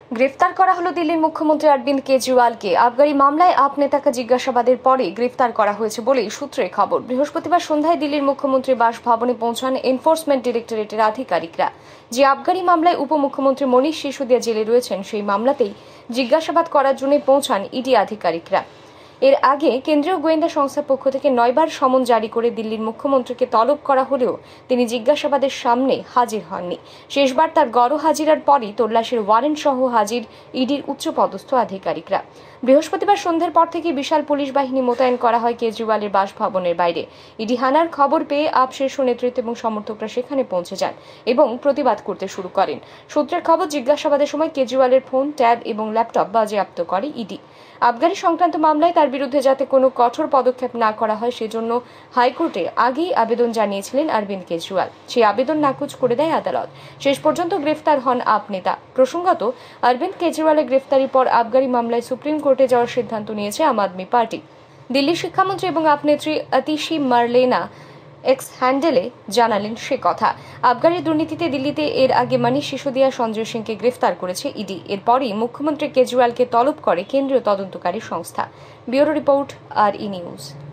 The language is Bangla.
গ্রেফতার করা হলো দিল্লির মুখ্যমন্ত্রী অরবিন্দ কেজরিওয়ালকে। আবগারি মামলায় আপ নেতাকে জিজ্ঞাসাবাদের পরে গ্রেফতার করা হয়েছে বলেই সূত্রের খবর। বৃহস্পতিবার সন্ধ্যায় দিল্লির মুখ্যমন্ত্রীর বাসভবনে পৌঁছান এনফোর্সমেন্ট ডিরেক্টরেটের আধিকারিকরা। যে আবগারি মামলায় উপমুখ্যমন্ত্রী মনীষ সিসোদিয়া জেলে রয়েছেন, সেই মামলাতেই জিজ্ঞাসাবাদ করার জন্য পৌঁছান ইডি আধিকারিকরা। এর আগে কেন্দ্রীয় গোয়েন্দা সংস্থার পক্ষ থেকে 9বার সমন জারি করে দিল্লির মুখ্যমন্ত্রীকে তলব করা হলেও তিনি জিজ্ঞাসাবাদের সামনে হাজির হননি। শেষবার তার গড় হাজিরার পরই তল্লাশির ওয়ারেন্ট সহ হাজির ইডির উচ্চপদস্থ আধিকারিকরা। বৃহস্পতিবার সন্ধ্যার পর থেকে বিশাল পুলিশ বাহিনী মোতায়েন করা হয় কেজরিওয়ালের বাসভবনের বাইরে। ইডি হানার খবর পেয়ে আপ শীর্ষ নেতৃত্ব এবং সমর্থকরা সেখানে পৌঁছে যান এবং প্রতিবাদ করতে শুরু করেন। সূত্রের খবর, জিজ্ঞাসাবাদের সময় কেজরিওয়ালের ফোন, ট্যাব এবং ল্যাপটপ বাজেয়াপ্ত করে ইডি। আবগারি সংক্রান্ত মামলায় তার বিরুদ্ধে যাতে কোনো কঠোর পদক্ষেপ না করা হয় সেজন্য হাইকোর্টে আগেই আবেদন জানিয়েছিলেন অরবিন্দ কেজরিওয়াল। সেই আবেদন নাকচ করে দেয় আদালত। শেষ পর্যন্ত গ্রেফতার হন আপ নেতা। প্রসঙ্গত, অরবিন্দ কেজরিওয়ালের গ্রেফতারির পর আবগারি মামলায় সুপ্রিম কোর্টে যাওয়ার সিদ্ধান্ত নিয়েছে আম আদমি পার্টি। দিল্লির শিক্ষামন্ত্রী এবং আপ নেত্রী আতিশি মার্লেনা এক্স হ্যান্ডেলে জানালেন সে কথা। আবগারি দুর্নীতিতে দিল্লিতে এর আগে মনীষ সিসোদিয়া, সঞ্জয় সিংকে গ্রেফতার করেছে ইডি। এরপরই মুখ্যমন্ত্রী কেজরিওয়ালকে তলব করে কেন্দ্রীয় তদন্তকারী সংস্থা। Bureau report, RE news.